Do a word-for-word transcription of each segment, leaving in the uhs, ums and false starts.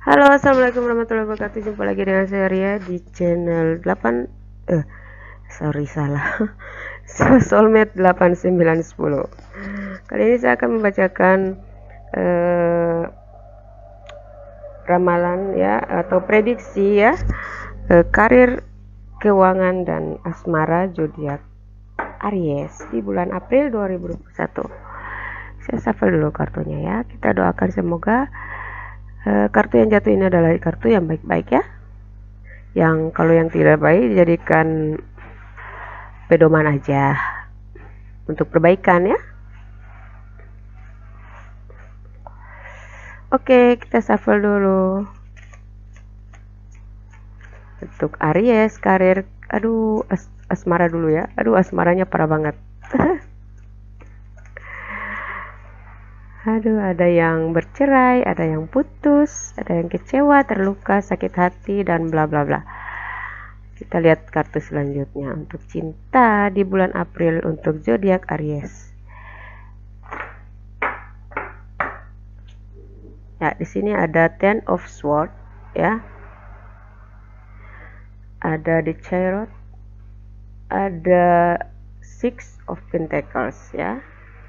Halo, assalamualaikum warahmatullahi wabarakatuh. Jumpa lagi dengan saya Ria di channel delapan eh sorry salah Soulmate delapan sembilan sepuluh. Kali ini saya akan membacakan eh, ramalan ya atau prediksi ya eh, karir, keuangan dan asmara zodiak Aries di bulan April dua ribu dua puluh satu. Saya shuffle dulu kartunya ya. Kita doakan semoga uh, kartu yang jatuh ini adalah kartu yang baik-baik ya. Yang kalau yang tidak baik dijadikan pedoman aja untuk perbaikan ya. Oke, kita shuffle dulu. Untuk Aries karir, aduh as asmara dulu ya. Aduh asmaranya parah banget. Aduh, ada yang bercerai, ada yang putus, ada yang kecewa, terluka, sakit hati, dan bla bla bla. Kita lihat kartu selanjutnya untuk cinta di bulan April untuk zodiak Aries. Ya, di sini ada Ten of Swords ya. Ada the Chariot, ada Six of Pentacles ya.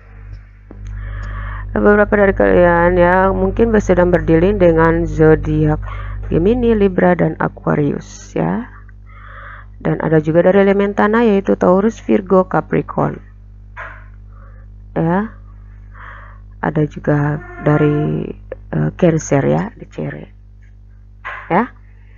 Beberapa dari kalian ya mungkin sedang berdealing dengan zodiak Gemini, Libra dan Aquarius ya. Dan ada juga dari elemen tanah yaitu Taurus, Virgo, Capricorn. Ya. Ada juga dari uh, Cancer ya, di Chariot. Ya.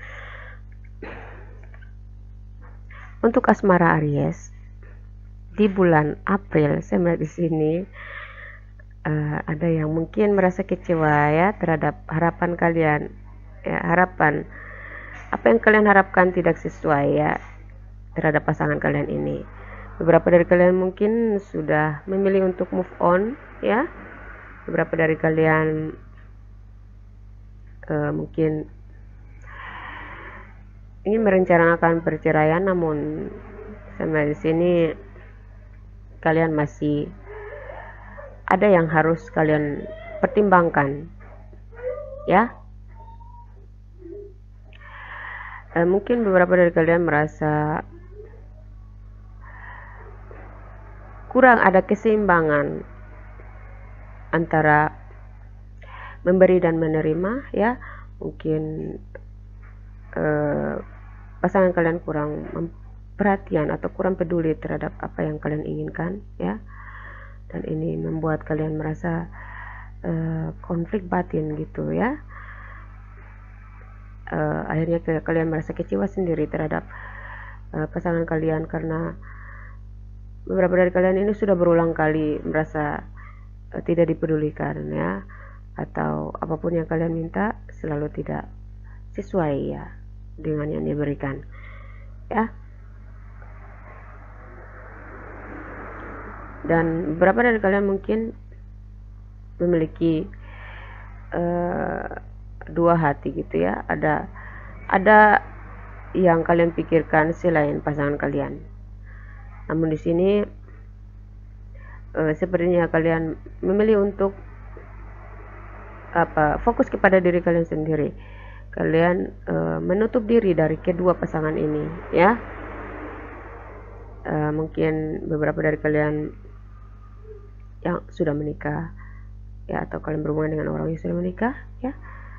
Untuk asmara Aries di bulan April, saya melihat di sini Uh, ada yang mungkin merasa kecewa ya terhadap harapan kalian ya, harapan apa yang kalian harapkan tidak sesuai ya terhadap pasangan kalian ini. Beberapa dari kalian mungkin sudah memilih untuk move on ya, beberapa dari kalian uh, mungkin ingin merencanakan perceraian, namun sama di sini kalian masih ada yang harus kalian pertimbangkan ya. E, mungkin beberapa dari kalian merasa kurang ada keseimbangan antara memberi dan menerima ya. Mungkin e, pasangan kalian kurang perhatian atau kurang peduli terhadap apa yang kalian inginkan ya. Dan ini membuat kalian merasa uh, konflik batin gitu ya. Uh, akhirnya ke, kalian merasa kecewa sendiri terhadap uh, pasangan kalian karena beberapa dari kalian ini sudah berulang kali merasa uh, tidak dipedulikan ya, atau apapun yang kalian minta selalu tidak sesuai ya dengan yang diberikan ya. Dan beberapa dari kalian mungkin memiliki uh, dua hati gitu ya. Ada ada yang kalian pikirkan selain pasangan kalian. Namun di sini uh, sepertinya kalian memilih untuk apa fokus kepada diri kalian sendiri. Kalian uh, menutup diri dari kedua pasangan ini ya. Uh, mungkin beberapa dari kalian yang sudah menikah ya, atau kalian berhubungan dengan orang yang sudah menikah ya,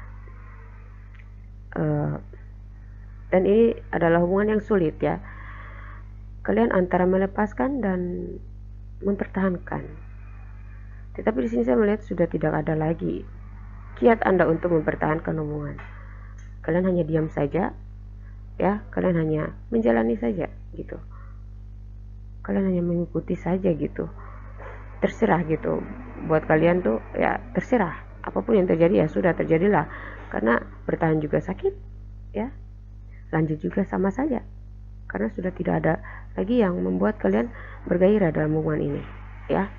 uh, dan ini adalah hubungan yang sulit ya. Kalian antara melepaskan dan mempertahankan, tetapi di sini saya melihat sudah tidak ada lagi kiat Anda untuk mempertahankan hubungan. Kalian hanya diam saja ya, kalian hanya menjalani saja gitu, kalian hanya mengikuti saja gitu, terserah gitu. Buat kalian tuh ya terserah, apapun yang terjadi ya sudah terjadilah, karena bertahan juga sakit ya, lanjut juga sama saja, karena sudah tidak ada lagi yang membuat kalian bergairah dalam hubungan ini ya.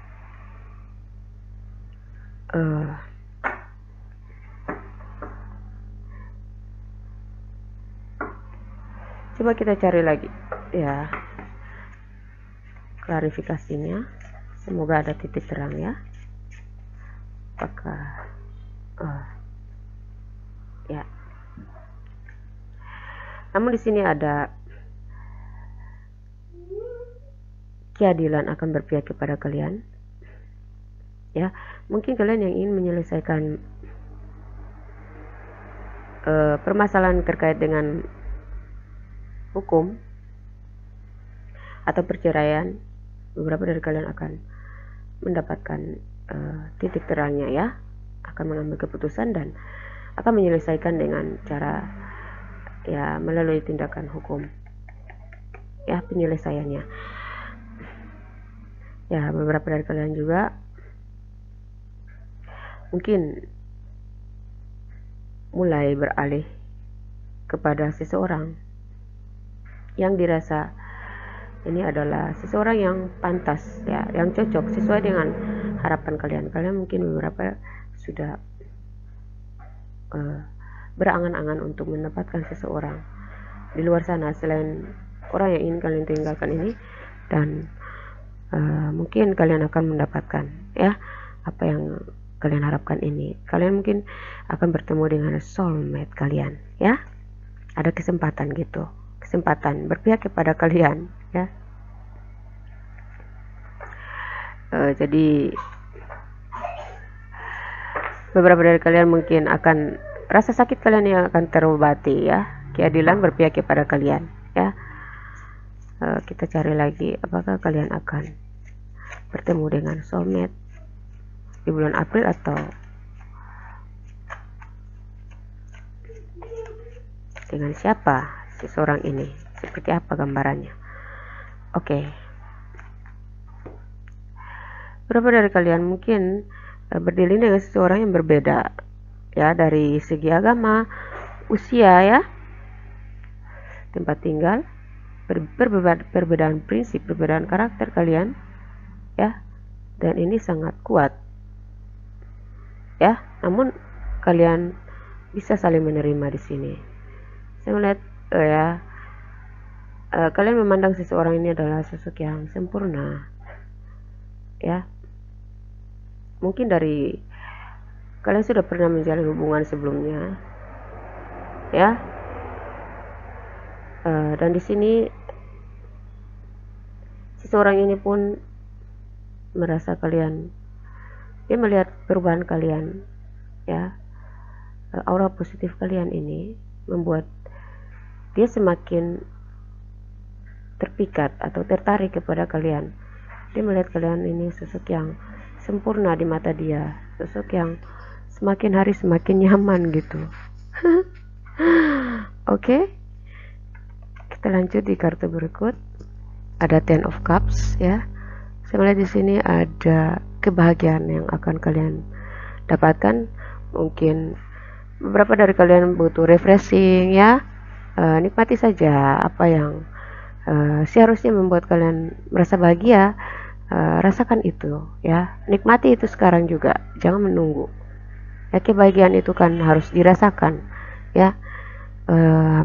uh, coba kita cari lagi ya klarifikasinya. Semoga ada titik terang ya. Apakah uh, ya. Namun di sini ada keadilan akan berpihak kepada kalian, ya. Mungkin kalian yang ingin menyelesaikan uh, permasalahan terkait dengan hukum atau perceraian, beberapa dari kalian akan mendapatkan uh, titik terangnya, ya, akan mengambil keputusan dan akan menyelesaikan dengan cara, ya, melalui tindakan hukum, ya, penyelesaiannya. Ya, beberapa dari kalian juga mungkin mulai beralih kepada seseorang yang dirasa ini adalah seseorang yang pantas, ya, yang cocok sesuai dengan harapan kalian. Kalian mungkin beberapa sudah uh, berangan-angan untuk mendapatkan seseorang di luar sana selain orang yang ingin kalian tinggalkan ini, dan uh, mungkin kalian akan mendapatkan, ya, apa yang kalian harapkan ini. Kalian mungkin akan bertemu dengan soulmate kalian, ya. Ada kesempatan gitu, kesempatan berpihak kepada kalian, ya. Uh, jadi beberapa dari kalian mungkin akan rasa sakit kalian yang akan terobati, ya. Keadilan berpihak kepada kalian, ya. Uh, kita cari lagi, apakah kalian akan bertemu dengan soulmate di bulan April atau dengan siapa seseorang ini, seperti apa gambarannya. Oke, okay. Beberapa dari kalian mungkin uh, berdilin dengan seseorang yang berbeda, ya, dari segi agama, usia, ya, tempat tinggal, ber perbedaan, perbedaan prinsip, perbedaan karakter kalian, ya, dan ini sangat kuat, ya. Namun kalian bisa saling menerima di sini. Saya melihat, uh, ya, uh, kalian memandang seseorang ini adalah sosok yang sempurna, ya. Mungkin dari kalian sudah pernah menjalin hubungan sebelumnya, ya, uh, dan di sini seseorang ini pun merasa kalian, dia melihat perubahan kalian, ya, aura positif kalian ini membuat dia semakin terpikat atau tertarik kepada kalian. Dia melihat kalian ini sosok yang sempurna di mata dia, sosok yang semakin hari semakin nyaman gitu. Oke, okay. Kita lanjut di kartu berikut. Ada Ten of Cups, ya. Saya melihat di sini ada kebahagiaan yang akan kalian dapatkan. Mungkin beberapa dari kalian butuh refreshing, ya. Uh, nikmati saja apa yang uh, seharusnya membuat kalian merasa bahagia. Uh, rasakan itu, ya. Nikmati itu sekarang juga, jangan menunggu. Ya, kebahagiaan itu kan harus dirasakan, ya. Uh,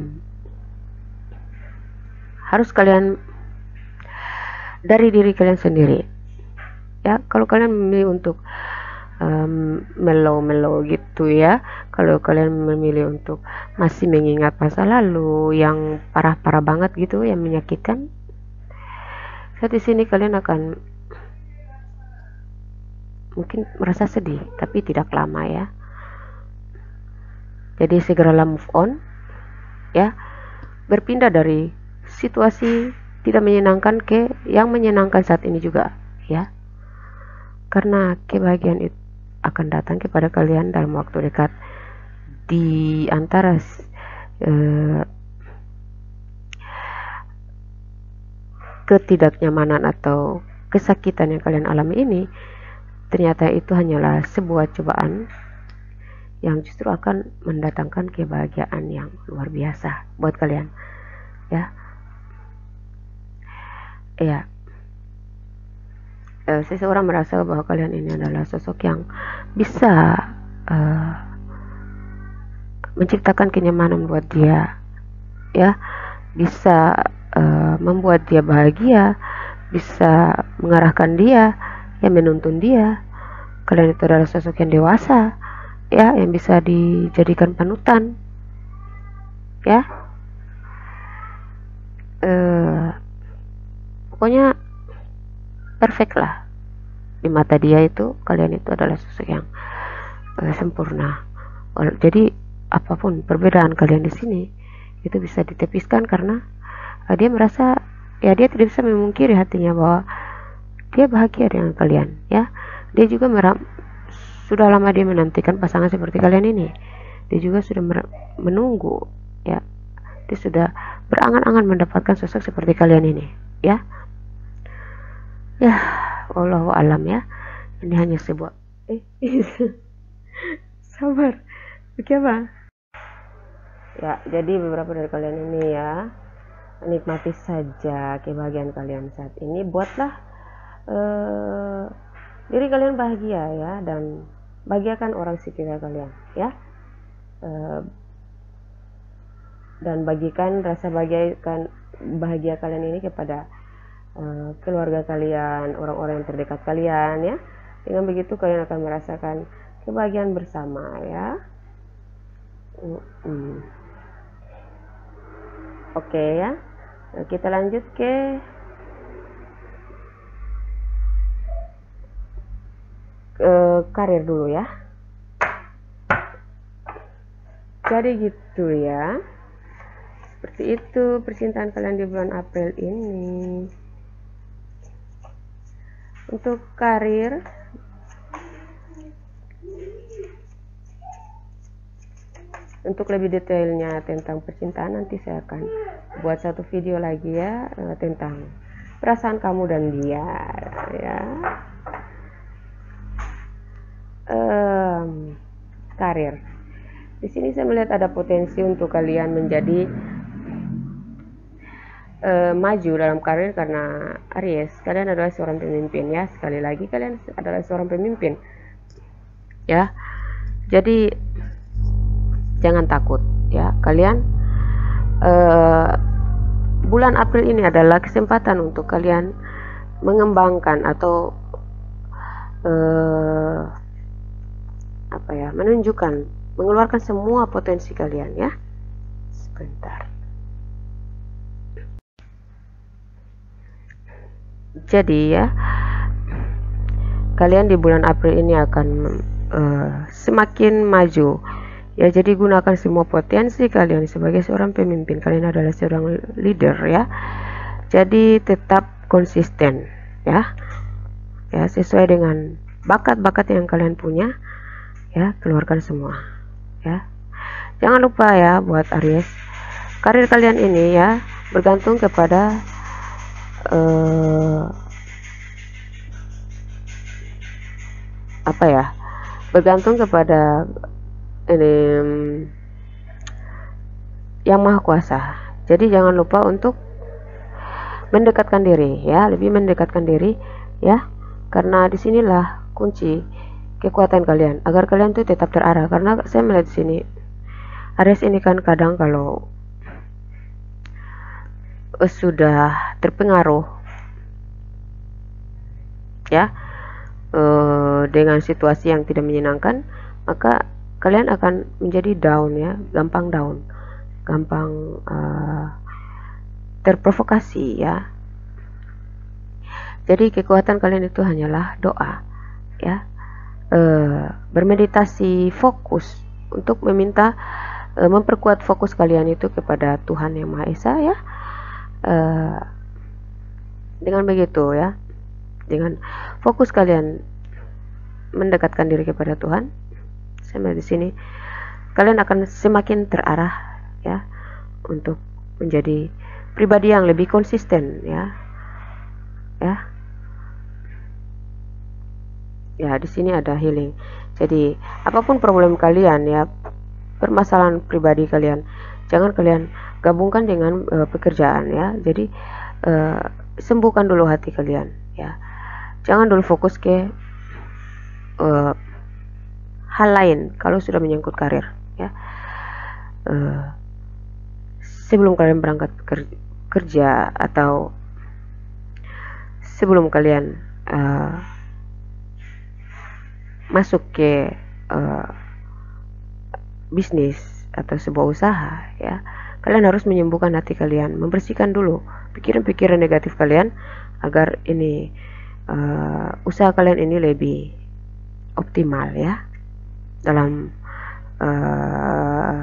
harus kalian dari diri kalian sendiri, ya. Kalau kalian memilih untuk um, mellow-mellow gitu, ya, kalau kalian memilih untuk masih mengingat masa lalu yang parah-parah banget gitu, yang menyakitkan, saat di sini kalian akan mungkin merasa sedih, tapi tidak lama, ya. Jadi segeralah move on, ya, berpindah dari situasi tidak menyenangkan ke yang menyenangkan saat ini juga, ya, karena kebahagiaan itu akan datang kepada kalian dalam waktu dekat. Di antara eh, ketidaknyamanan atau kesakitan yang kalian alami ini, ternyata itu hanyalah sebuah cobaan yang justru akan mendatangkan kebahagiaan yang luar biasa buat kalian, ya. Ya, uh, seseorang merasa bahwa kalian ini adalah sosok yang bisa uh, menciptakan kenyamanan buat dia, ya, bisa uh, membuat dia bahagia, bisa mengarahkan dia, yang menuntun dia. Kalian itu adalah sosok yang dewasa, ya, yang bisa dijadikan panutan ya. Eh, pokoknya perfect lah di mata dia. Itu kalian itu adalah sosok yang eh, sempurna. Jadi apapun perbedaan kalian di sini itu bisa ditepiskan karena uh, dia merasa ya, dia tidak bisa memungkiri hatinya bahwa dia bahagia dengan kalian ya. Dia juga meram, sudah lama dia menantikan pasangan seperti kalian ini. Dia juga sudah menunggu ya. Dia sudah berangan-angan mendapatkan sosok seperti kalian ini ya. Ya, wallahu alam ya. Ini hanya sebuah eh sabar. Bagaimana? Ya, jadi beberapa dari kalian ini ya, nikmati saja kebahagiaan kalian saat ini. Buatlah uh, diri kalian bahagia ya, dan bahagiakan orang sekitar kalian ya. Uh, dan bagikan rasa bahagia, bahagia kalian ini kepada uh, keluarga kalian, orang-orang yang terdekat kalian ya. Dengan begitu kalian akan merasakan kebahagiaan bersama ya. Mm-hmm. Oke okay, ya. Nah, kita lanjut ke ke karir dulu ya. Jadi gitu ya. Seperti itu percintaan kalian di bulan April ini. Untuk karir, untuk lebih detailnya tentang percintaan nanti saya akan buat satu video lagi ya, tentang perasaan kamu dan dia ya. Um, karir, di sini saya melihat ada potensi untuk kalian menjadi uh, maju dalam karir karena Aries, kalian adalah seorang pemimpin ya. Sekali lagi kalian adalah seorang pemimpin ya. Jadi jangan takut ya kalian. Uh, bulan April ini adalah kesempatan untuk kalian mengembangkan atau uh, apa ya, menunjukkan, mengeluarkan semua potensi kalian ya. Sebentar. Jadi ya, kalian di bulan April ini akan uh, semakin maju ya. Jadi gunakan semua potensi kalian sebagai seorang pemimpin. Kalian adalah seorang leader ya. Jadi tetap konsisten ya. Ya, sesuai dengan bakat-bakat yang kalian punya ya, keluarkan semua ya. Jangan lupa ya buat Aries, karir kalian ini ya bergantung kepada uh, apa ya? Bergantung kepada ini yang maha kuasa. Jadi jangan lupa untuk mendekatkan diri ya, lebih mendekatkan diri ya, karena disinilah kunci kekuatan kalian agar kalian tuh tetap terarah. Karena saya melihat di sini Aries ini kan kadang kalau uh, sudah terpengaruh ya uh, dengan situasi yang tidak menyenangkan, maka kalian akan menjadi down ya, gampang down, gampang uh, terprovokasi ya. Jadi kekuatan kalian itu hanyalah doa ya, uh, bermeditasi, fokus untuk meminta, uh, memperkuat fokus kalian itu kepada Tuhan Yang Maha Esa ya. Uh, dengan begitu ya, dengan fokus kalian mendekatkan diri kepada Tuhan, sama di sini kalian akan semakin terarah ya untuk menjadi pribadi yang lebih konsisten ya. Ya. Ya, di sini ada healing. Jadi, apapun problem kalian ya, permasalahan pribadi kalian, jangan kalian gabungkan dengan uh, pekerjaan ya. Jadi, uh, sembuhkan dulu hati kalian ya. Jangan dulu fokus ke uh, hal lain kalau sudah menyangkut karir ya. Uh, sebelum kalian berangkat kerja atau sebelum kalian uh, masuk ke uh, bisnis atau sebuah usaha ya, kalian harus menyembuhkan hati kalian, membersihkan dulu pikiran-pikiran negatif kalian agar ini uh, usaha kalian ini lebih optimal ya dalam uh,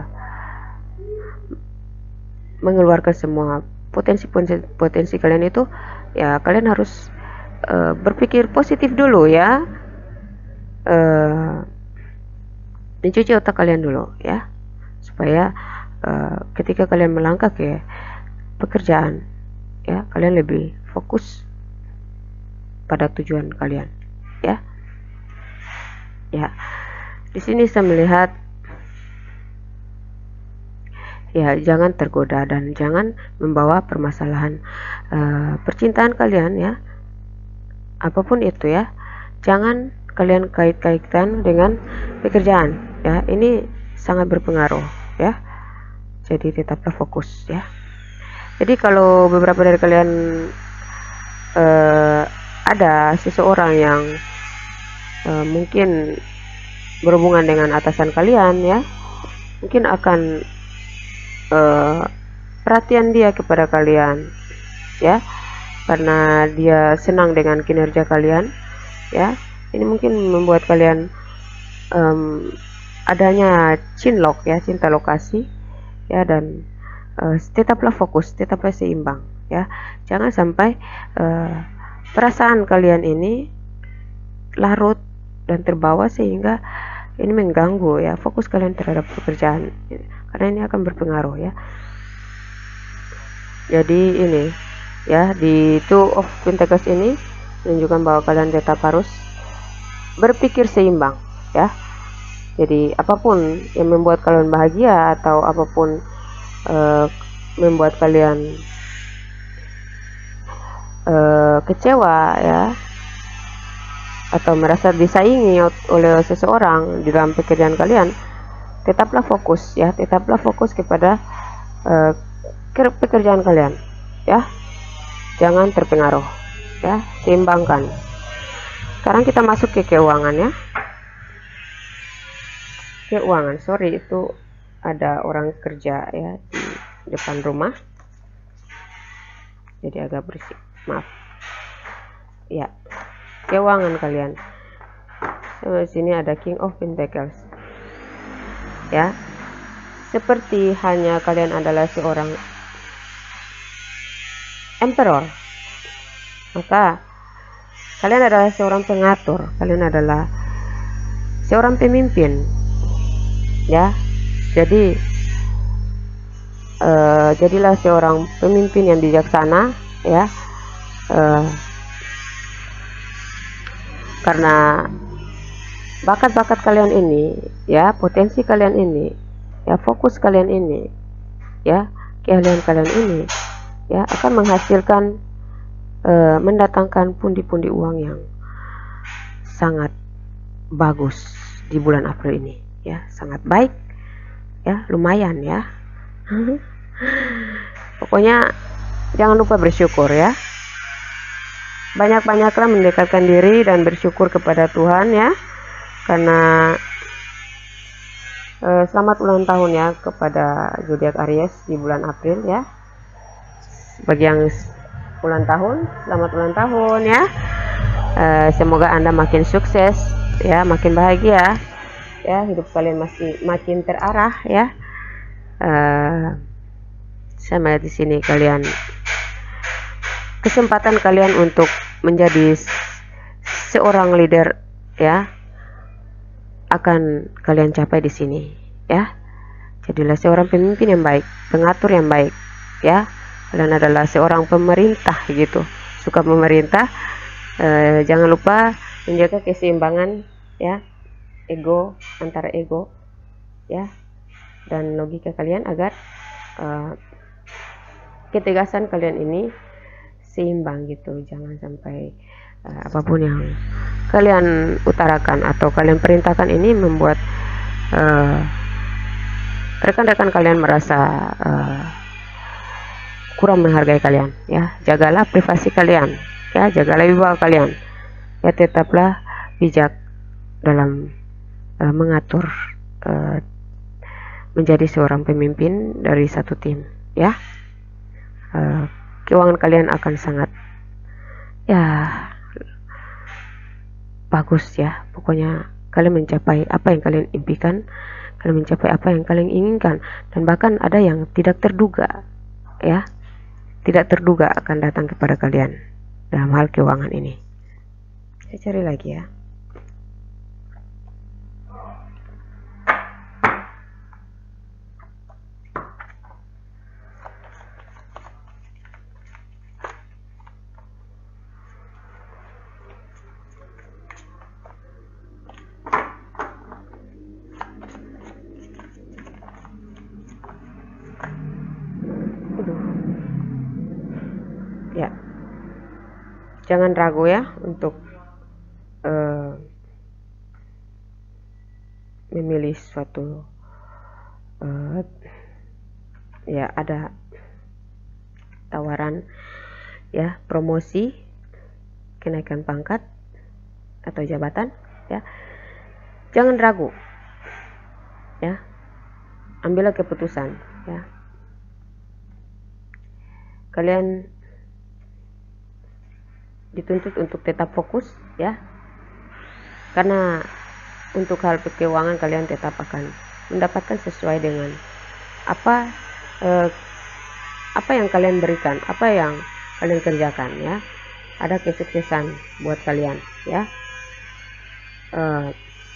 mengeluarkan semua potensi-potensi potensi kalian itu ya. Kalian harus uh, berpikir positif dulu ya, uh, mencuci otak kalian dulu ya, supaya uh, ketika kalian melangkah ke pekerjaan ya, kalian lebih fokus pada tujuan kalian ya. Ya, di sini saya melihat ya, jangan tergoda dan jangan membawa permasalahan uh, percintaan kalian ya, apapun itu ya, jangan kalian kait-kaitkan dengan pekerjaan ya, ini sangat berpengaruh ya. Jadi tetaplah fokus ya. Jadi kalau beberapa dari kalian uh, ada seseorang yang uh, mungkin berhubungan dengan atasan kalian ya, mungkin akan Uh, perhatian dia kepada kalian ya, karena dia senang dengan kinerja kalian ya. Ini mungkin membuat kalian um, adanya cinlok ya, cinta lokasi ya, dan uh, tetaplah fokus, tetaplah seimbang ya. Jangan sampai uh, perasaan kalian ini larut dan terbawa sehingga ini mengganggu ya fokus kalian terhadap pekerjaan, karena ini akan berpengaruh ya. Jadi ini ya, di Two of Pentacles ini menunjukkan bahwa kalian tetap harus berpikir seimbang ya. Jadi apapun yang membuat kalian bahagia atau apapun uh, membuat kalian uh, kecewa ya, atau merasa disaingi oleh seseorang di dalam pekerjaan kalian, tetaplah fokus ya, tetaplah fokus kepada uh, pekerjaan kalian ya, jangan terpengaruh ya, seimbangkan. Sekarang kita masuk ke keuangan ya. Keuangan, sorry itu ada orang kerja ya di depan rumah, jadi agak berisik, maaf ya. Keuangan kalian, di sini ada King of Pentacles ya, seperti hanya kalian adalah seorang emperor, maka kalian adalah seorang pengatur, kalian adalah seorang pemimpin ya. Jadi uh, jadilah seorang pemimpin yang bijaksana ya, uh, karena bakat-bakat kalian ini ya, potensi kalian ini ya, fokus kalian ini ya, keahlian kalian ini ya, akan menghasilkan uh, mendatangkan pundi-pundi uang yang sangat bagus di bulan April ini ya, sangat baik ya, lumayan ya. Pokoknya jangan lupa bersyukur ya, banyak-banyaklah mendekatkan diri dan bersyukur kepada Tuhan ya, karena eh, selamat ulang tahun ya kepada zodiak Aries di bulan April ya. Bagi yang ulang tahun, selamat ulang tahun ya. Eh, semoga Anda makin sukses ya, makin bahagia ya, hidup kalian masih makin terarah ya. Eh, saya melihat di sini kalian, kesempatan kalian untuk menjadi seorang leader ya, akan kalian capai di sini ya. Jadilah seorang pemimpin yang baik, pengatur yang baik ya. Kalian adalah seorang pemerintah gitu, suka memerintah. Eh, jangan lupa menjaga keseimbangan ya, ego, antara ego ya dan logika kalian, agar uh, ketegasan kalian ini seimbang gitu. Jangan sampai uh, apapun yang kalian utarakan atau kalian perintahkan ini membuat rekan-rekan uh, kalian merasa uh, kurang menghargai kalian ya. Jagalah privasi kalian ya, jagalah wibawa kalian ya, tetaplah bijak dalam uh, mengatur uh, menjadi seorang pemimpin dari satu tim, ya. Uh, keuangan kalian akan sangat ya bagus ya. Pokoknya kalian mencapai apa yang kalian impikan, kalian mencapai apa yang kalian inginkan, dan bahkan ada yang tidak terduga, ya, tidak terduga akan datang kepada kalian dalam hal keuangan ini. Saya cari lagi ya. Ya, jangan ragu ya untuk uh, memilih suatu uh, ya ada tawaran ya, promosi, kenaikan pangkat atau jabatan ya. Jangan ragu ya, ambillah keputusan ya. Kalian dituntut untuk tetap fokus ya, karena untuk hal keuangan kalian tetap akan mendapatkan sesuai dengan apa eh, apa yang kalian berikan, apa yang kalian kerjakan ya. Ada kesuksesan buat kalian ya. Eh,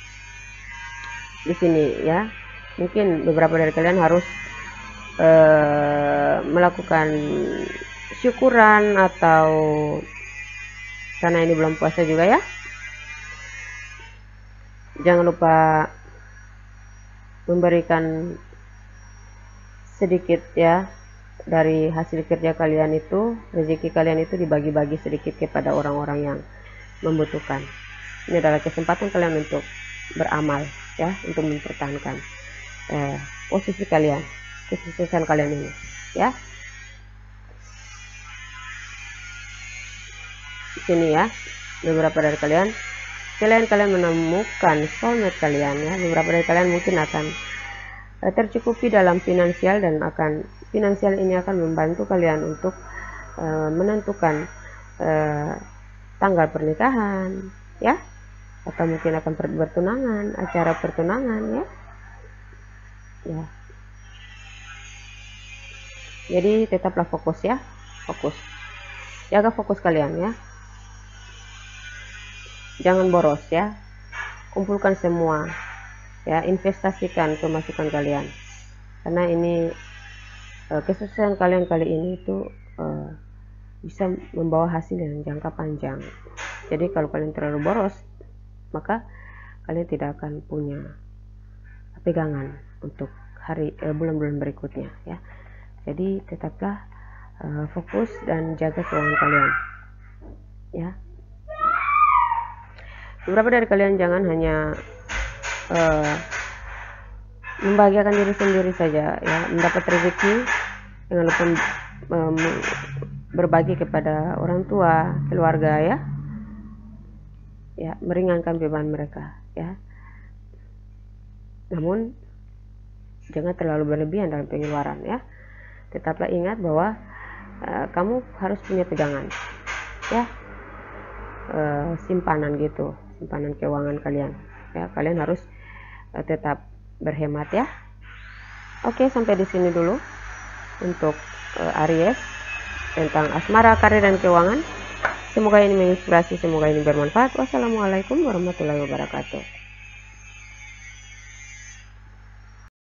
di sini ya, mungkin beberapa dari kalian harus eh, melakukan syukuran, atau karena ini belum puasa juga ya, jangan lupa memberikan sedikit ya dari hasil kerja kalian itu, rezeki kalian itu dibagi-bagi sedikit kepada orang-orang yang membutuhkan. Ini adalah kesempatan kalian untuk beramal ya, untuk mempertahankan eh, posisi kalian, kesuksesan kalian ini ya. Sini ya, beberapa dari kalian selain kalian menemukan soulmate kalian ya, beberapa dari kalian mungkin akan uh, tercukupi dalam finansial, dan akan finansial ini akan membantu kalian untuk uh, menentukan uh, tanggal pernikahan ya, atau mungkin akan bertunangan, acara pertunangan ya. Ya. Jadi tetaplah fokus ya, fokus. Jaga fokus kalian ya. Jangan boros ya, kumpulkan semua ya, investasikan pemasukan kalian, karena ini uh, kesuksesan kalian kali ini itu uh, bisa membawa hasil yang jangka panjang. Jadi kalau kalian terlalu boros, maka kalian tidak akan punya pegangan untuk hari uh, bulan-bulan berikutnya ya. Jadi tetaplah uh, fokus dan jaga keuangan kalian ya. Beberapa dari kalian jangan hanya uh, membahagiakan diri sendiri saja ya, mendapat rezeki, jangan lupa um, berbagi kepada orang tua, keluarga ya, ya, meringankan beban mereka ya. Namun jangan terlalu berlebihan dalam pengeluaran ya. Tetaplah ingat bahwa uh, kamu harus punya pegangan ya, uh, simpanan gitu, simpanan keuangan kalian ya. Kalian harus uh, tetap berhemat ya. Oke, sampai di sini dulu untuk uh, Aries tentang asmara, karir, dan keuangan. Semoga ini menginspirasi, semoga ini bermanfaat. Wassalamualaikum warahmatullahi wabarakatuh.